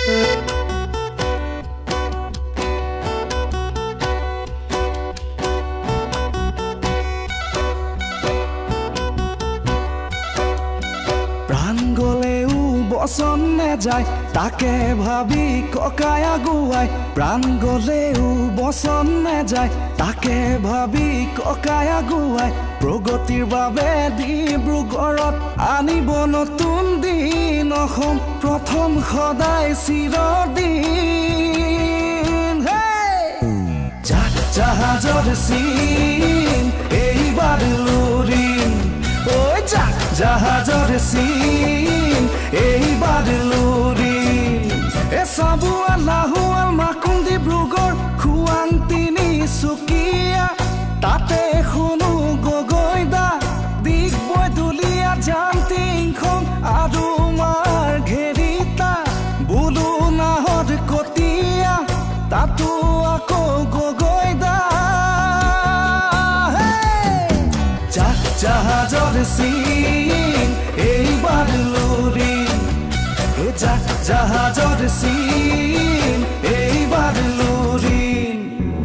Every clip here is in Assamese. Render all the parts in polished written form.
प्राण गलेও बचन नेजाय ताके भाबी ककाय आगुवाय प्राण गलेও बचन नेजाय ताके भाबी ककाय आगुवाय प्रगतिर बाबे डिब्रुगढ़त आनिब नतुन दिन अहम प्रथम सदाय चिरदिन জাহাজৰ চিন এইবাৰ লুৰিম জাহাজৰ চিন এইবাৰ লুৰিম চাবুৱা লাহুৱাল মাকুম ডিব্ৰুগড় খুৱাং তিনিচুকীয়া তাতে শুনো গগৈদা ডিগবৈ দুলীয়া জানটিংখন আৰু মাৰ ঘেৰিতা বুলু নাহৰ কটীয়া তাতো আকৌ গগৈদা জাহাজৰ চিন এইবাৰ লুৰিম জাহাজৰ চিন এইবাৰ লুৰিম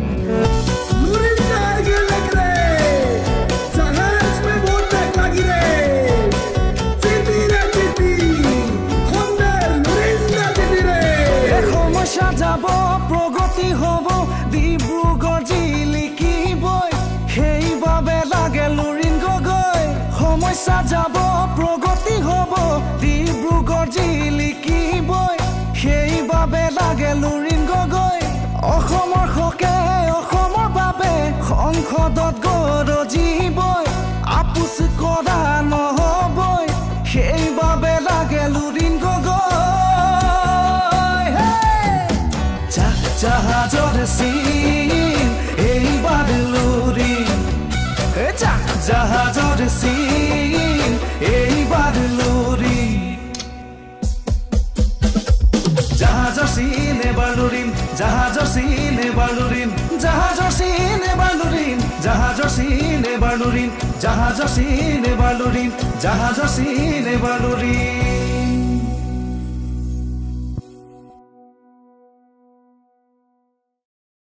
সমস্যা যাব প্ৰগতি হ'ব ডিব্ৰুগড় জিলিকিবই সেইবাবে লাগে লুৰিণ গগৈ সমস্যা যাব প্ৰগতি হ'ব ডিব্ৰুগড় জিলিকিবই সেইবাবে লাগে লুৰিণ গগৈ অসমৰ হকে অসমৰ বাবে সংসদত গৰজিবই আপোচ কৰা নহবই সেইবাবে লাগে লুৰিণ গগৈ জাহাজৰ চিন এইবাৰ লুৰিম জাহাজৰ চিন এইবাৰ লুৰিম জাহাজৰ চিন এবাৰ লুৰিম জাহাজৰ চিন এবাৰ লুৰিম জাহাজৰ চিন এবাৰ লুৰিম জাহাজৰ চিন এবাৰ লুৰিম জাহাজৰ চিন এবাৰ লুৰিম জাহাজৰ চিন এবাৰ লুৰিম